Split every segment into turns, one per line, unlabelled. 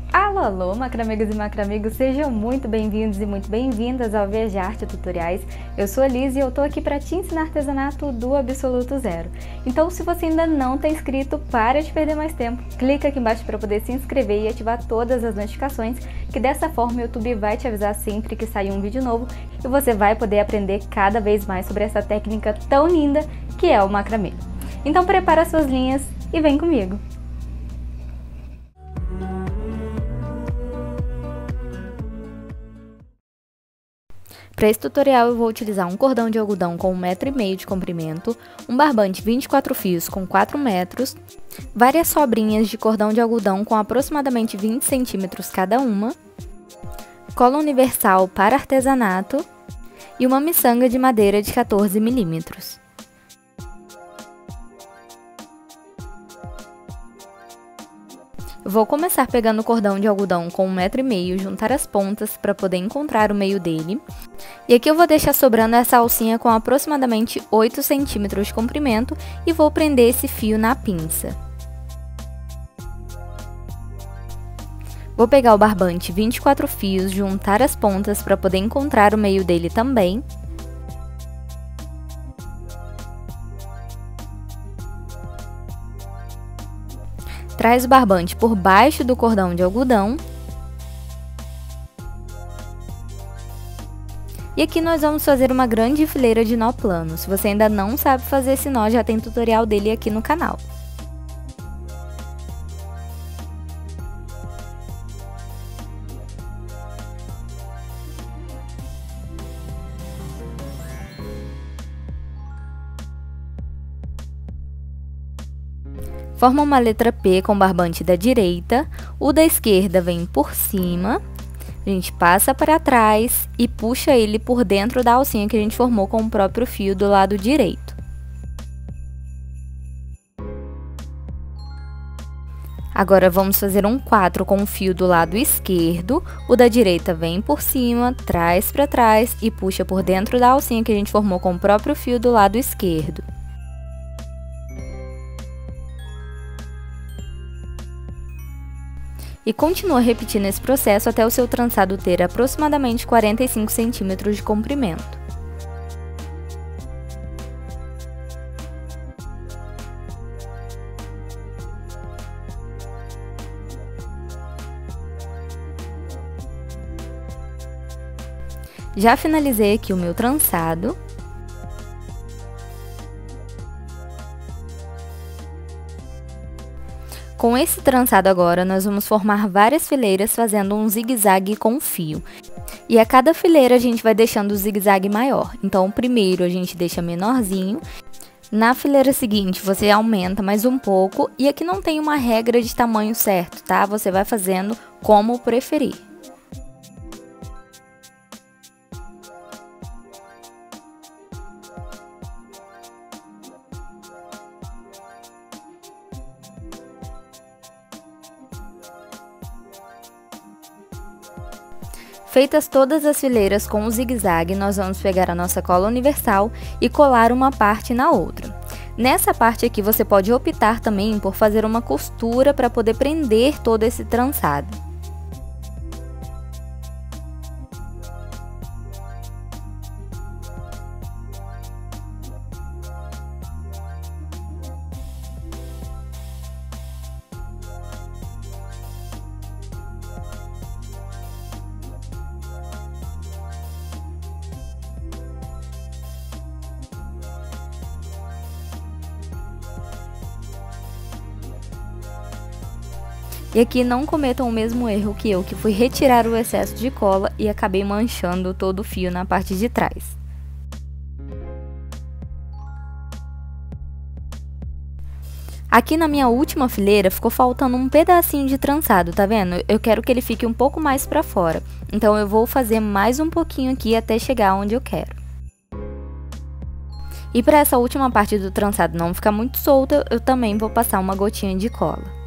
Alô, alô, macramigos e macramigos, sejam muito bem-vindos e muito bem-vindas ao Viajar Arte Tutoriais. Eu sou a Liz e eu tô aqui para te ensinar artesanato do absoluto zero. Então, se você ainda não está inscrito, para de perder mais tempo. Clica aqui embaixo para poder se inscrever e ativar todas as notificações, que dessa forma o YouTube vai te avisar sempre que sair um vídeo novo e você vai poder aprender cada vez mais sobre essa técnica tão linda que é o macramê. Então, prepara suas linhas e vem comigo! Para esse tutorial eu vou utilizar um cordão de algodão com 1,5 m de comprimento, um barbante 24 fios com 4 metros, várias sobrinhas de cordão de algodão com aproximadamente 20 centímetros cada uma, cola universal para artesanato e uma miçanga de madeira de 14 milímetros. Vou começar pegando o cordão de algodão com 1,5 m, juntar as pontas para poder encontrar o meio dele. E aqui eu vou deixar sobrando essa alcinha com aproximadamente 8 centímetros de comprimento e vou prender esse fio na pinça. Vou pegar o barbante 24 fios, juntar as pontas para poder encontrar o meio dele também. Traz o barbante por baixo do cordão de algodão. E aqui nós vamos fazer uma grande fileira de nó plano. Se você ainda não sabe fazer esse nó, já tem tutorial dele aqui no canal. Forma uma letra P com o barbante da direita, o da esquerda vem por cima, a gente passa para trás e puxa ele por dentro da alcinha que a gente formou com o próprio fio do lado direito. Agora vamos fazer um 4 com o fio do lado esquerdo, o da direita vem por cima, traz para trás e puxa por dentro da alcinha que a gente formou com o próprio fio do lado esquerdo. E continua repetindo esse processo até o seu trançado ter aproximadamente 45 centímetros de comprimento. Já finalizei aqui o meu trançado. Com esse trançado agora, nós vamos formar várias fileiras fazendo um zigue-zague com fio. E a cada fileira a gente vai deixando o zigue-zague maior. Então, o primeiro a gente deixa menorzinho. Na fileira seguinte, você aumenta mais um pouco. E aqui não tem uma regra de tamanho certo, tá? Você vai fazendo como preferir. Feitas todas as fileiras com o zigue-zague, nós vamos pegar a nossa cola universal e colar uma parte na outra. Nessa parte aqui você pode optar também por fazer uma costura para poder prender todo esse trançado. E aqui não cometam o mesmo erro que eu, que fui retirar o excesso de cola e acabei manchando todo o fio na parte de trás. Aqui na minha última fileira ficou faltando um pedacinho de trançado, tá vendo? Eu quero que ele fique um pouco mais pra fora, então eu vou fazer mais um pouquinho aqui até chegar onde eu quero. E para essa última parte do trançado não ficar muito solta, eu também vou passar uma gotinha de cola.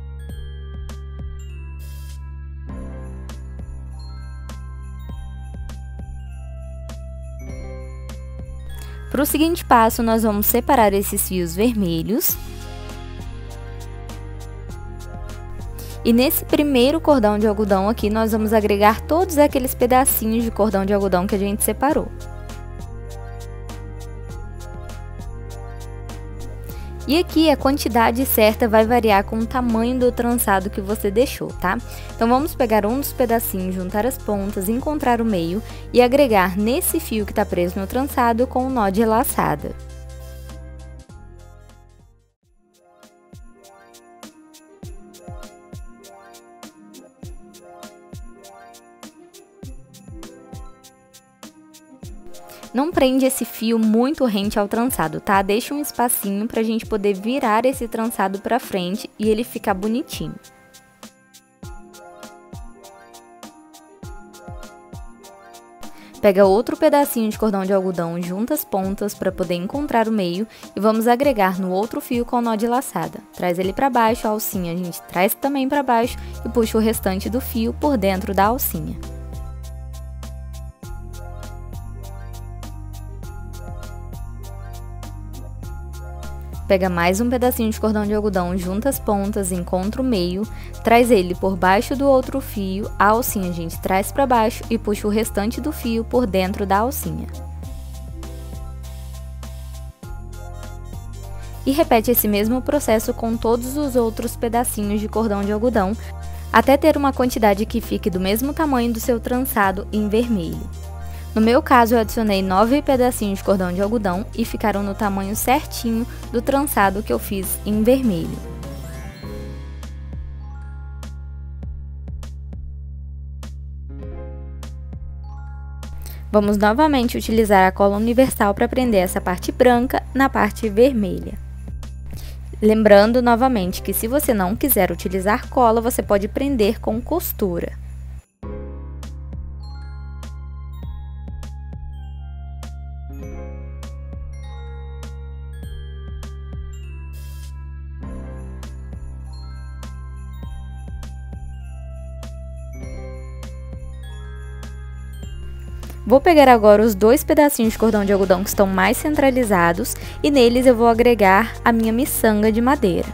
Para o seguinte passo, nós vamos separar esses fios vermelhos E nesse primeiro cordão de algodão aqui, nós vamos agregar todos aqueles pedacinhos de cordão de algodão que a gente separou. E aqui a quantidade certa vai variar com o tamanho do trançado que você deixou, tá? Então vamos pegar um dos pedacinhos, juntar as pontas, encontrar o meio e agregar nesse fio que está preso no trançado com o nó de laçada. Não prende esse fio muito rente ao trançado, tá? Deixa um espacinho pra gente poder virar esse trançado pra frente e ele ficar bonitinho. Pega outro pedacinho de cordão de algodão, junta as pontas para poder encontrar o meio e vamos agregar no outro fio com o nó de laçada. Traz ele para baixo, a alcinha a gente traz também para baixo e puxa o restante do fio por dentro da alcinha. Pega mais um pedacinho de cordão de algodão, junta as pontas, encontra o meio, traz ele por baixo do outro fio, a alcinha a gente traz para baixo e puxa o restante do fio por dentro da alcinha. E repete esse mesmo processo com todos os outros pedacinhos de cordão de algodão, até ter uma quantidade que fique do mesmo tamanho do seu trançado em vermelho. No meu caso, eu adicionei 9 pedacinhos de cordão de algodão e ficaram no tamanho certinho do trançado que eu fiz em vermelho. Vamos novamente utilizar a cola universal para prender essa parte branca na parte vermelha. Lembrando novamente que se você não quiser utilizar cola, você pode prender com costura. Vou pegar agora os 2 pedacinhos de cordão de algodão que estão mais centralizados e neles eu vou agregar a minha miçanga de madeira.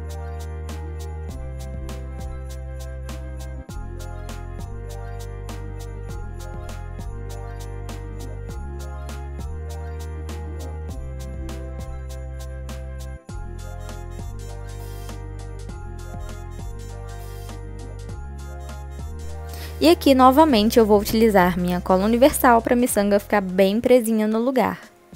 E aqui, novamente, eu vou utilizar minha cola universal para a miçanga ficar bem presinha no lugar.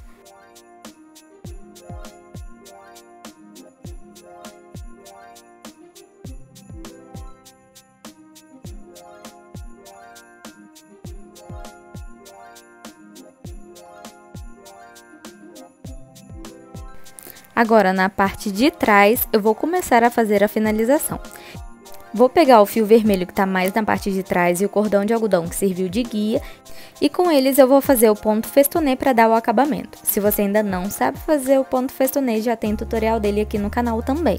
Agora, na parte de trás, eu vou começar a fazer a finalização. Vou pegar o fio vermelho que está mais na parte de trás e o cordão de algodão que serviu de guia e com eles eu vou fazer o ponto festonê para dar o acabamento. Se você ainda não sabe fazer o ponto festonê, já tem tutorial dele aqui no canal também.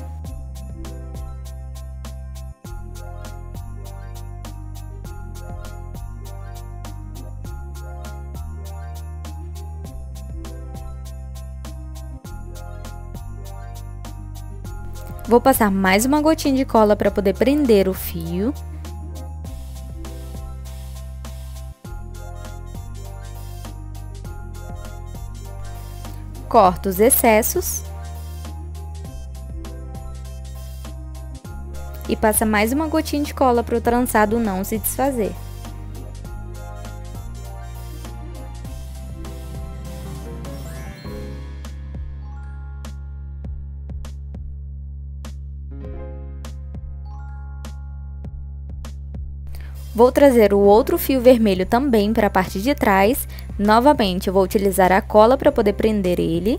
Vou passar mais uma gotinha de cola para poder prender o fio. Corto os excessos. E passa mais uma gotinha de cola para o trançado não se desfazer. Vou trazer o outro fio vermelho também para a parte de trás. Novamente, eu vou utilizar a cola para poder prender ele.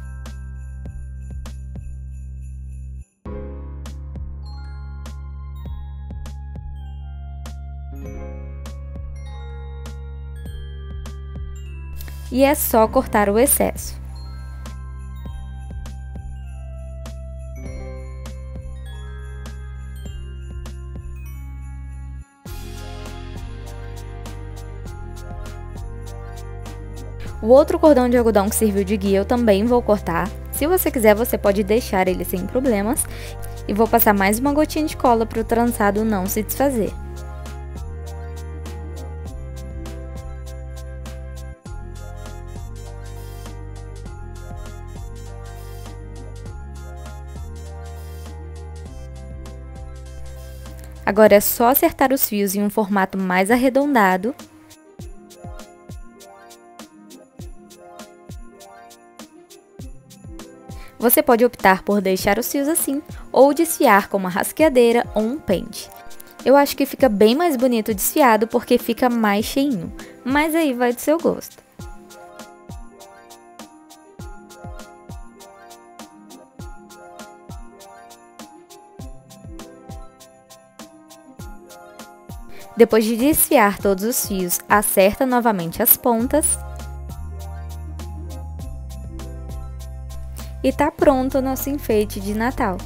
E é só cortar o excesso. O outro cordão de algodão que serviu de guia eu também vou cortar. Se você quiser, você pode deixar ele sem problemas. E vou passar mais uma gotinha de cola para o trançado não se desfazer. Agora é só acertar os fios em um formato mais arredondado. Você pode optar por deixar os fios assim, ou desfiar com uma rasqueadeira ou um pente. Eu acho que fica bem mais bonito desfiado porque fica mais cheinho, mas aí vai do seu gosto. Depois de desfiar todos os fios, acerta novamente as pontas. E tá pronto o nosso enfeite de Natal.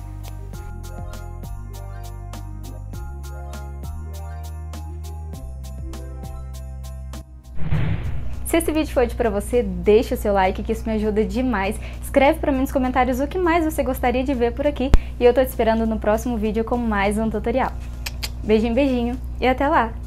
Se esse vídeo foi útil para você, deixa o seu like que isso me ajuda demais. Escreve para mim nos comentários o que mais você gostaria de ver por aqui. E eu tô te esperando no próximo vídeo com mais um tutorial. Beijinho, beijinho e até lá!